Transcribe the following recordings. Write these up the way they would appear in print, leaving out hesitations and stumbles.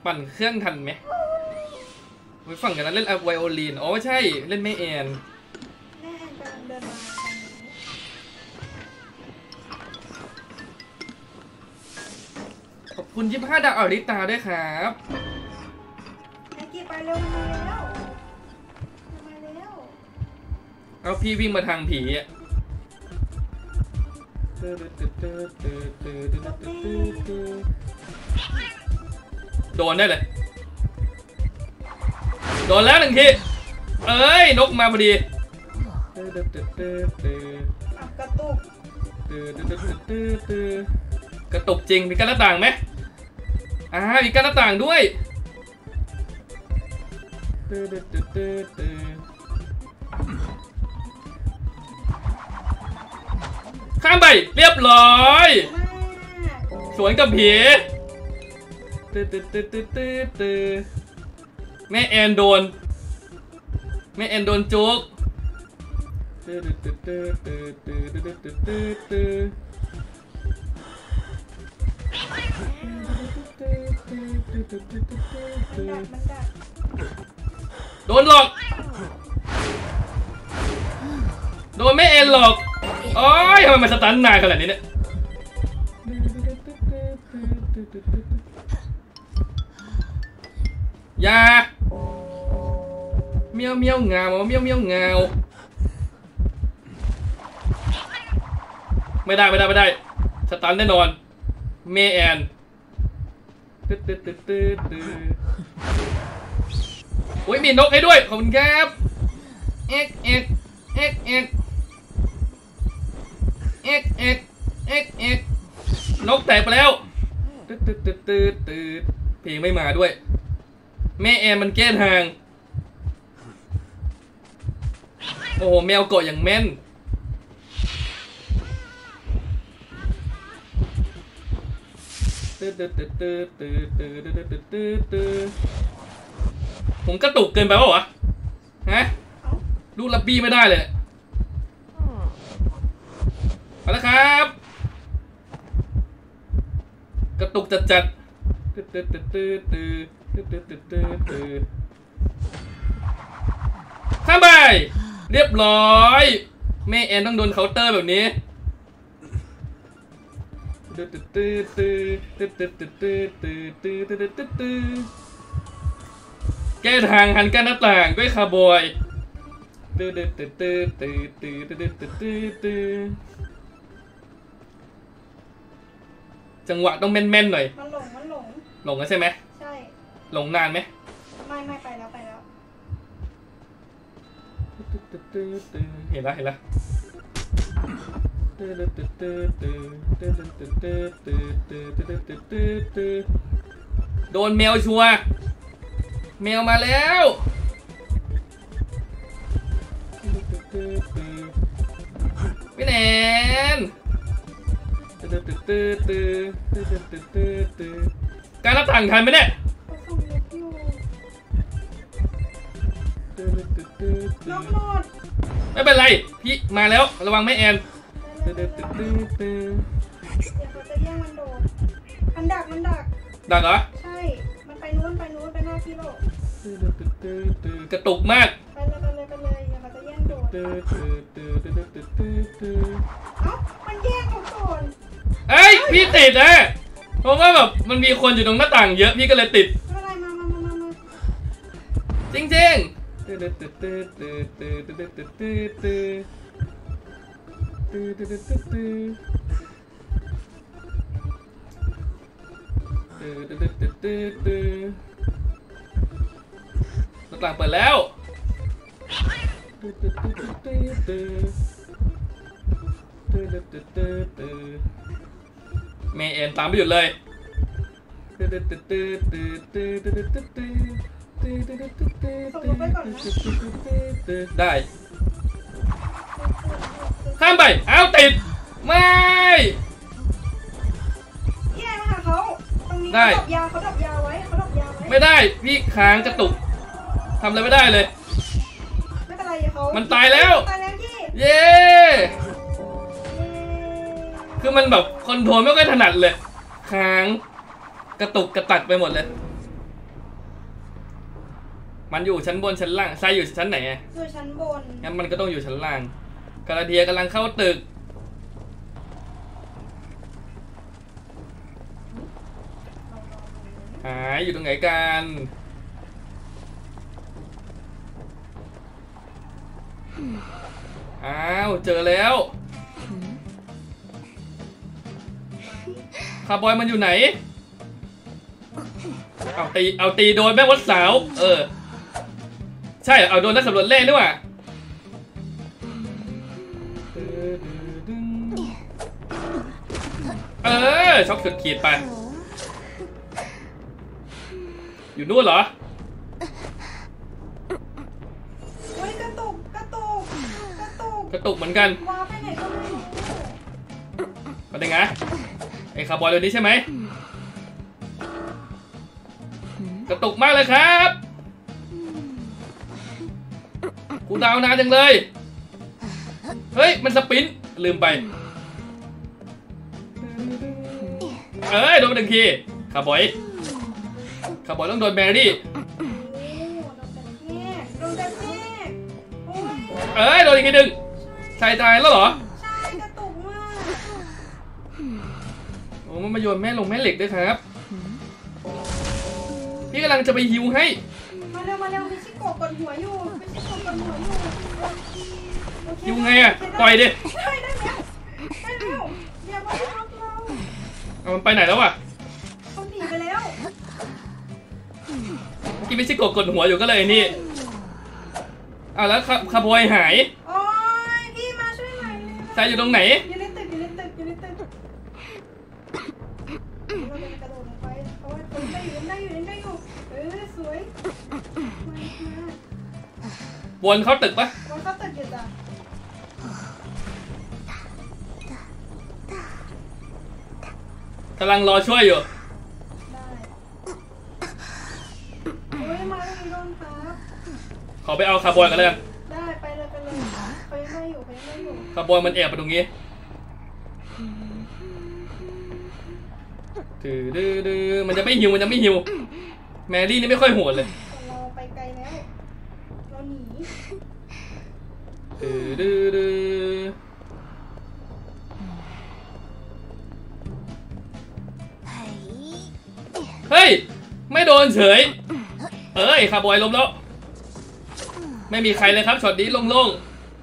ปั่นเครื่องทันไหมไปฝั่งกันนั้นเล่นไวโอลินอ๋อใช่เล่นแม่แอนแม่แอนกำลังเดินมาทางนี้ขอบคุณ25 ดาวอริตาด้วยครับไอ้กีไปเร็วมาแล้วมาแล้วเอาพี่วิ่งมาทางผีอ่ะโดนได้เลยโดนแล้วหนึ่งทีเอ้ยนกมาพอดีกระตุกกระตุกจริงมีกั้นหน้าต่างไหมมีกั้นหน้าต่างด้วยข้ามไปเรียบร้อยสวนกับผีแม่แอนโดนจุกโดนหลอกโดนแม่แอนหลอกโอ้ยทำไมมันสตันนานขนาดนี้เนี่ยยาเมียวเมียวเงาเมียวเมียวเงาไม่ได้สตันแน่นอนเมแอนโอ้ยมีนกให้ด้วยขอบคุณครับเอ็กนกแตกไปแล้วเพลงไม่มาด้วยแม่แอนมันแก้ทางโอ้โหแมวเกาะอย่างแม่นผมกระตุกเกินไปป่าววะฮะดูลับบี้ไม่ได้เลยเอาละครับกระตุกจัดข้ามไปเรียบร้อยแม่แอนต้องโดนเคาน์เตอร์แบบนี้แก้ทางหันกันหน้าต่างด้วยคาร์บอยจังหวะต้องแม่นๆหน่อยมันหลงแล้วใช่ไหมใช่หลงนานไหมไม่ไปแล้วเห็นละโดนแมวชัวแมวมาแล้วพี่แนนการรับถังทันไหมเนี่ยไม่เป็นไรพี่มาแล้วระวังแม่แอนเดี๋ยวเขาจะแย่งมันโดดมันดักดักเหรอใช่มันไปนู้นไปหน้าพี่โลกระตุกมากไปเลยเดี๋ยวเขาจะแย่งโดดมันแย่งเขาก่อนเอ้ยพี่ติดนะเพราะว่าแบบมันมีคนอยู่ตรงหน้าต่างเยอะพี่ก็เลยติดอะไรมาจริงหน้าต่างเปิดแล้วเมย์เอ็นตามไม่หยุดเลยได้ข้ามไปเอาติดไม่แย่มาหาเขาตรงนี้เขาดับยาไว้ไม่ได้พี่ค้างกระตุกทำอะไรไม่ได้เลยไม่เป็นไรเขามันตายแล้วเย้คือมันแบบคอนโทรลไม่ค่อยถนัดเลยค้างกระตุกกระตักไปหมดเลยมันอยู่ชั้นบนชั้นล่างทรายอยู่ชั้นไหนอยู่ชั้นบนงั้นมันก็ต้องอยู่ชั้นล่างกาลาเทียกำลังเข้าตึกหายอยู่ตรงไหนกันอ้าวเจอแล้วคาร์บอยมันอยู่ไหนเอาตีโดนแม่วัดสาวใช่เอาโดนนักสำรวจเล่นด้วยว่ะช็อกสุดขีดไปอยู่นู่นเหรอเฮ้ยกระตุกเหมือนกันว้าไปไหนก็ไม่รู้มาได้ไงไอ้คาร์บอยตัวนี้ใช่ไหมกระตุกมากเลยครับกูดาวนานจังเลยเฮ้ยมันสปินลืมไปโดนไป1 ทีคาร์บอยต้องโดนแมรี่โดนอีกทีหนึ่งชายตายแล้วเหรอใช่กระตุกมากโอ้มันมาโยนแม่เหล็กด้วยครับพี่กำลังจะไปฮิวให้มาเร็วมิชิโกะกดหัวอยู่ฮิวไงอะปล่อยดิได้แล้วอย่ามาทับเรามันไปไหนแล้วอะเขาหนีไปแล้วเมื่อกี้มิชิโกะกดหัวอยู่ก็เลยนี่แล้วคาร์บอยหายโอ้ยพี่มาช่วยหน่อยชายอยู่ตรงไหนอยู่ในตึกเราจะกระโดดลงไปเพราะว่าคนได้อยู่สวยวนเข้าตึกปะวนเข้าตึกอยู่จ้ะกำลังรอช่วยอยู่ได้โอ้ยมาตรงนี้โดนครับขอไปเอาคาร์บอยกันเลยได้ไปเลยเขายังไม่อยู่คาร์บอยมันแอบไปตรงนี้ดื้อมันจะไม่หิวแมรี่นี่ไม่ค่อยโหดเลยเราไปไกลแล้วเราหนีเฮ้ยไม่โดนเฉยคาร์บอยล้มแล้วไม่มีใครเลยครับช็อตนี้โล่ง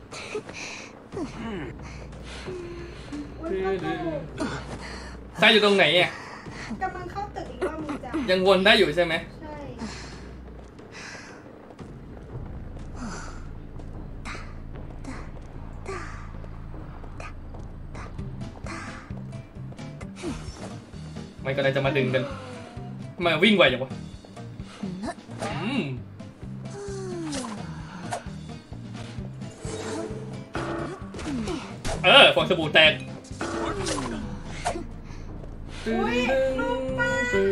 ใครอยู่ตรงไหนอ่ะกำลังเข้าตึกอีกรอบนึงจ้ะยังวนได้อยู่ใช่ไหมใช่มันก็เลยจะมาดึงกันมาวิ่งไวอย่างวะฟองสบู่แตกลูกป้า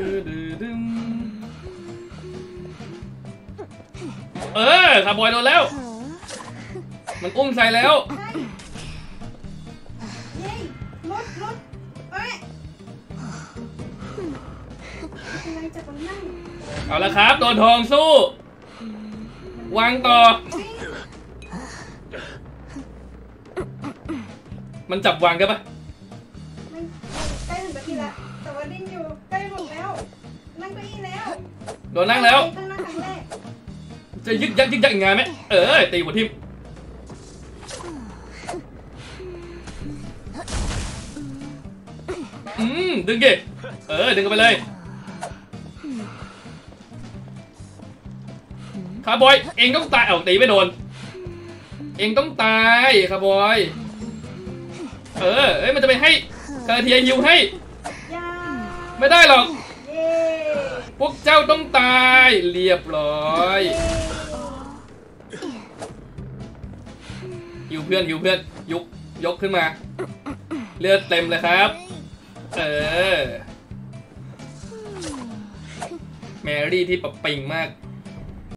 คาร์บอยโดนแล้วมันอุ้มใส่แล้วเย้รถอะไรจะมานั่งเอาละครับโดนทองสู้วางต่อมันจับวางกันปะไม่ใกล้ถึงนาทีละแต่ว่าดิ้นอยู่ใกล้หมดแล้วนั่งเก้าอี้แล้วโดนนั่งแล้วต้องนั่งครั้งแรกจะยึกยักยังไงไหมตีหัวทิ่มดึงดิดึงกันไปเลยคาร์บอยเองต้องตายตีไม่โดนเองต้องตายคาร์บอยมันจะไปให้คาเทียยิวให้ไม่ได้หรอกพวกเจ้าต้องตายเรียบร้อยหิวเพื่อนยกขึ้นมาเลือดเต็มเลยครับแมรี่ที่ปะปิงมาก